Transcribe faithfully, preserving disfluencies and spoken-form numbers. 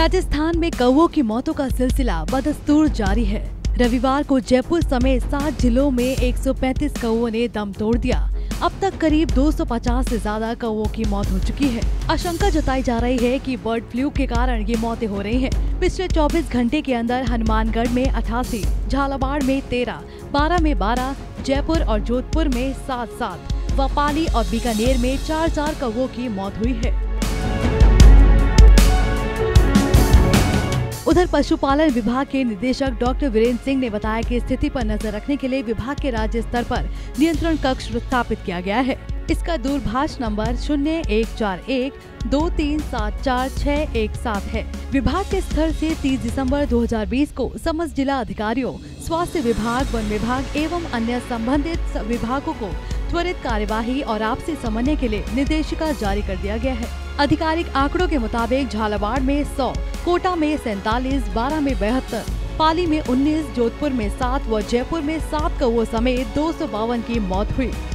राजस्थान में कौवों की मौतों का सिलसिला बदस्तूर जारी है। रविवार को जयपुर समेत सात जिलों में एक सौ पैंतीस कौवों ने दम तोड़ दिया। अब तक करीब दो सौ पचास से ज्यादा कौवों की मौत हो चुकी है। आशंका जताई जा रही है कि बर्ड फ्लू के कारण ये मौतें हो रही हैं। पिछले चौबीस घंटे के अंदर हनुमानगढ़ में अठासी, झालावाड़ में तेरह, बारां में बारह, जयपुर और जोधपुर में सात सात व पाली और बीकानेर में चार चार कौवों की मौत हुई है। उधर पशुपालन विभाग के निदेशक डॉक्टर वीरेंद्र सिंह ने बताया कि स्थिति पर नजर रखने के लिए विभाग के राज्य स्तर पर नियंत्रण कक्ष स्थापित किया गया है। इसका दूरभाष नंबर शून्य एक चार एक दो तीन सात चार छह एक सात है। विभाग के स्तर से तीस दिसंबर दो हज़ार बीस को समस्त जिला अधिकारियों, स्वास्थ्य विभाग, वन विभाग एवं अन्य संबंधित विभागों को त्वरित कार्यवाही और आपसी समन्वय के लिए निर्देशिका जारी कर दिया गया है। आधिकारिक आंकड़ों के मुताबिक झालावाड़ में सौ, कोटा में सैंतालीस, बारां में बहत्तर, पाली में उन्नीस, जोधपुर में सात व जयपुर में सात कौवों समेत दो सौ बावन की मौत हुई।